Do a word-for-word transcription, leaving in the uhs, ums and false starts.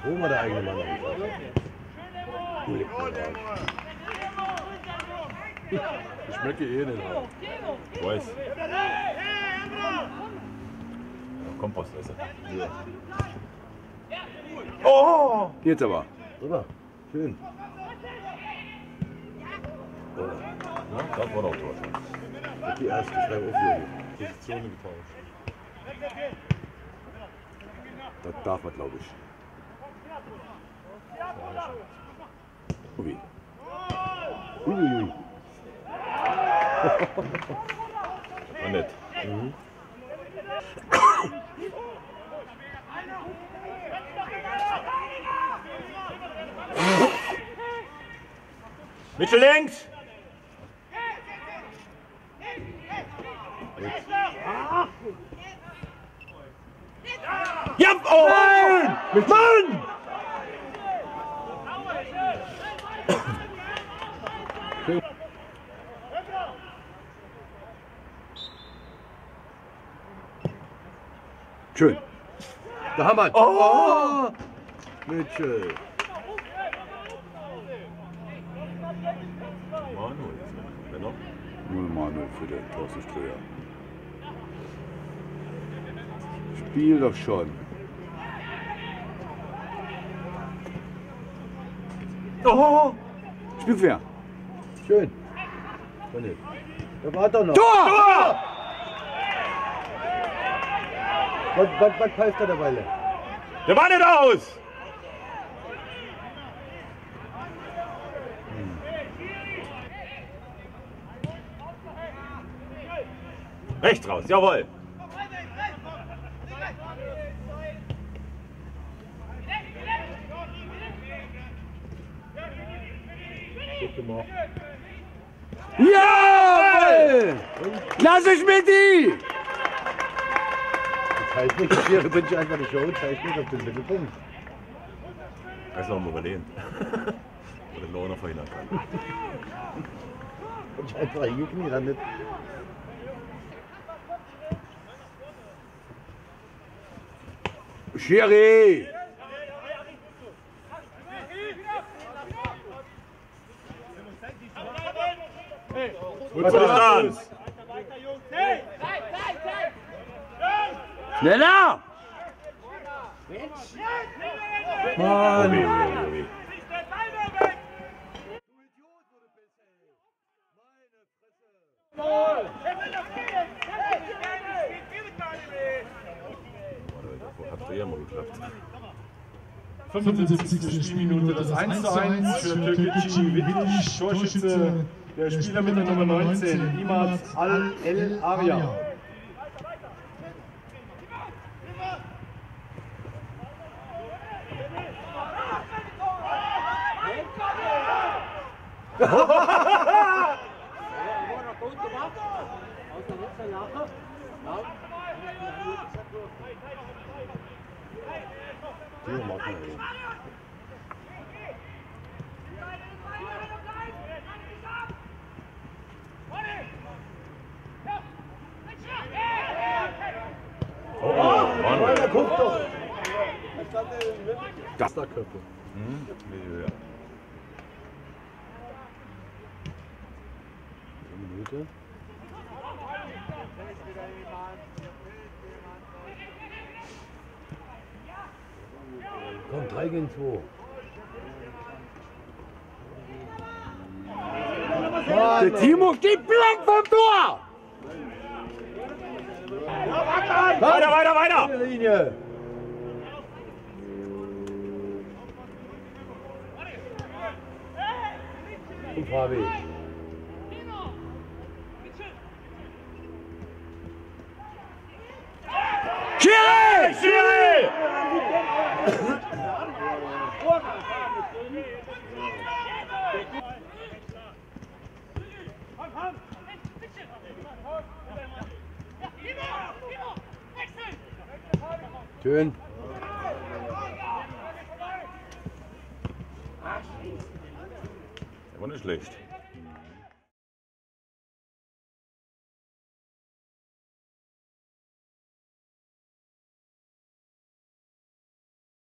Wo war der eigene Mann? Ich schmecke eh nicht. Ich weiß. Ja, Kompost essen. Ja. Oh! Jetzt aber. Super, schön. Ja, das war doch Tor. Die erste, zwei Aufwürfe. Position getauscht. Das darf man, glaube ich. Ui. Uiuiui. War nett. Mhm. Mittel links! Ja! Oh! Mann! Mann! Schön. Da haben wir ihn. Oh! Mitchell. Manuel. Wer noch? null Manuel für den Thorsten Ströer. Spiel doch schon. Oh! Spiel quer. Schön. Da war doch noch. Tor! Tor! Was, was, was pfeift er dabei? Der war nicht aus! Rechts raus, jawohl! Gut gemacht. Jawohl! Lass ich mit die! Das heißt nicht, hier bin ich einfach die Show, das heißt nicht auf den Mittelpunkt. Kannst du noch mal überlegen. Oder den Lohner verhindern kann. Und ich einfach hingekniet, dann nicht. Schiri! Mußte, dann! Schneller! Mann! Obi, obi, obi. Hat früher mal geklappt. fünfundsiebzigste Spielminute, das eins zu eins für Gegen Wittlich, Torschütze, der Spieler mit der Nummer neunzehn, Imad E El-Arja. Guck doch! Das da Köpfe. Mhm. Ja. Eine Minute. Komm, drei gegen zwei. Der Timo steht blank vom Tor! Weiter, weiter, weiter! Linie. Und Fabi. Schiri! Schiri! Schön. Der war nicht schlecht.